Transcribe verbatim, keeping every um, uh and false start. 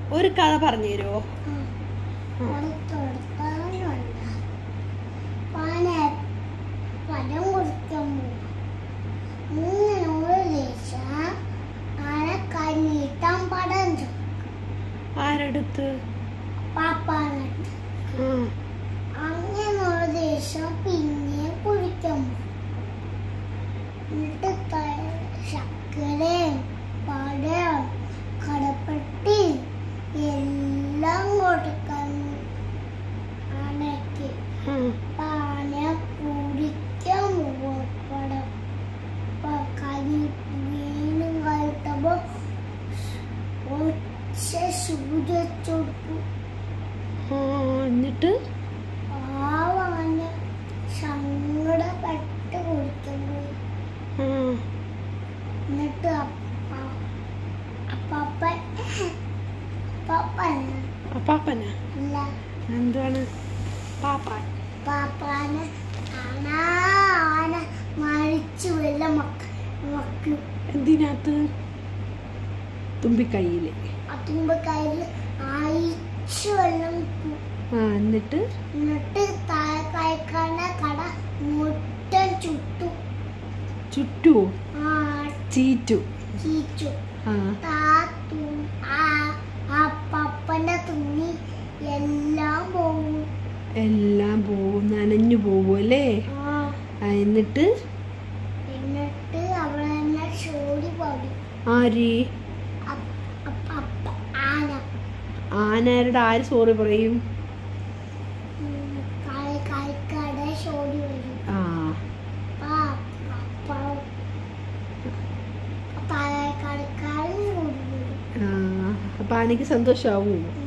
ഒരു കഥ പറഞ്ഞു തരുമോ? ആരടുത്ത്? അങ്ങനെ ദേശം പിന്നെ കുഴിക്കാൻ എന്നിട്ട് ശർക്കരയും പഴം കടപ്പട്ടി എല്ലാം കൊടുക്കാൻ ആനയ്ക്ക് ആന കുടിക്കാൻ പടം കരി വീണ്ടും കഴിക്കുമ്പോ ഒച്ച സൂചിച്ചു. എന്നിട്ട് ആവാന സങ്കടപ്പെട്ട് കുടിക്കാൻ പോയി. എന്നിട്ട് പാപ്പന എന്താണ് പാപ്പാൻ? പാപ്പാന് ആന മരിച്ചു വല്ല മക്ക എന്തിനകത്ത്? തുമ്പിക്കൈയില്. ആ തുമ്പിക്കൈയില് അയച്ചു വെള്ളം. ആ എന്നിട്ട് എന്നിട്ട് കഴിക്കണ കട മുട്ടൻ ചുട്ടു. ചുറ്റു? ചീറ്റു. ചീച്ചു. ആ പപ്പന്റെ തുണി എല്ലാം പോകും. എല്ലാം പോവും, നനഞ്ഞു പോവും അല്ലേ? എന്നിട്ട് എന്നിട്ട് അവളെ തന്നെ ഷോടി പാടി. ആര്? ആന. ആനയുടെ ആര് സോറി പറയും? ഷോടി വരും. ആ കളിക്കാരൻ അപ്പൊ ആനക്ക് സന്തോഷാവൂ?